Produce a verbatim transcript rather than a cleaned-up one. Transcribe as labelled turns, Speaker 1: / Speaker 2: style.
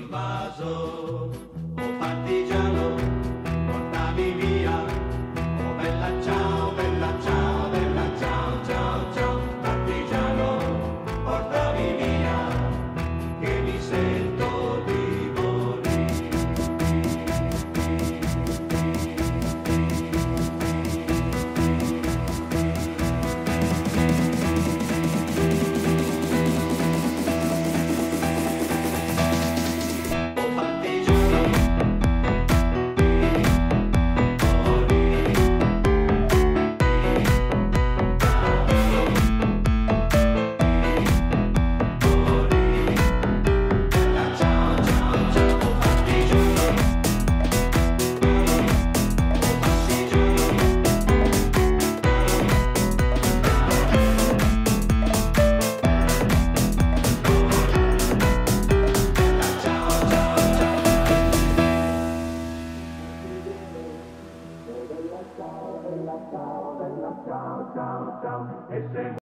Speaker 1: vaso, oh partigiano, portami via, oh bella ciao, bella ciao, bella ciao, ciao, ciao, partigiano, portami via, che mi sento di morire. Ciao, bella ciao, bella ciao, ciao, ciao, e se